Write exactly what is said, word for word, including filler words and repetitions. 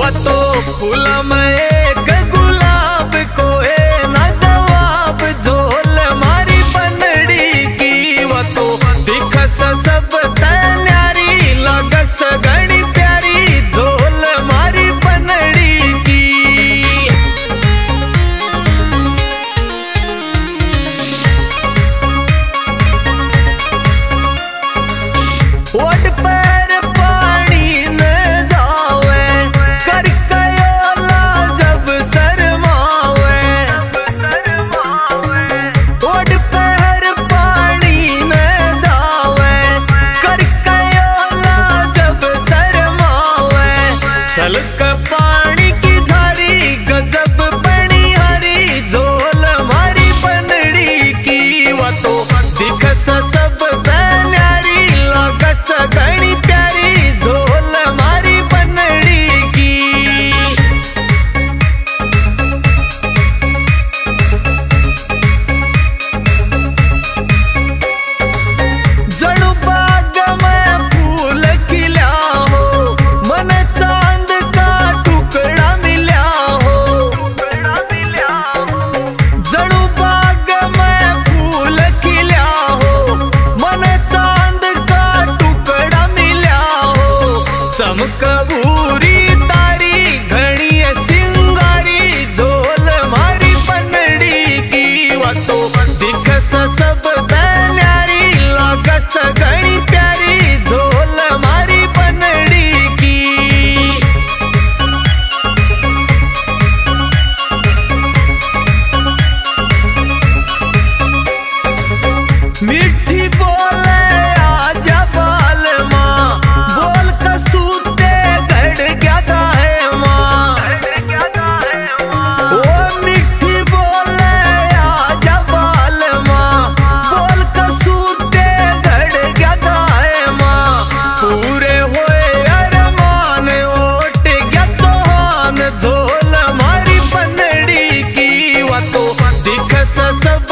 वा तो फूल में एक गुलाब को है ना जवाब झोल मारी बनड़ी की वा तो दिखस सब तन्यारी लगस घनी प्यारी झोल मारी बनड़ी की। ओट पर पानी न जावे कर कयोला जब शर्मावे ओट पर पानी न जावे कर कयोला जब शर्मावे सलक पानी की धारी गजब बनी हरी झोल मारी बनड़ी की वा तो दिखस सब तन्यारी लगस घनी प्यारी झोल मारी बनड़ी की। जणु बाग में फूल खिला हो मन चांद का टुकड़ा मिला हो जणु बाग में फूल खिला हो मन चांद का टुकड़ा मिला हो चमक भूरी तारी घनी सिंगारी झोल मारी बनड़ी की वा तो दिखस सब तन्यारी लगस घनी प्यारी झोल मारी बनड़ी की। मिठी बोले आजा बाल माँ बोल कसूते गड़ गया है माँ ओ मिठी बोले आजा बाल माँ बोल कसूते गड़ गया है माँ पूरे होए अरमान ओट गया तोहान झोल मारी बनड़ी की वा तो दिखस सब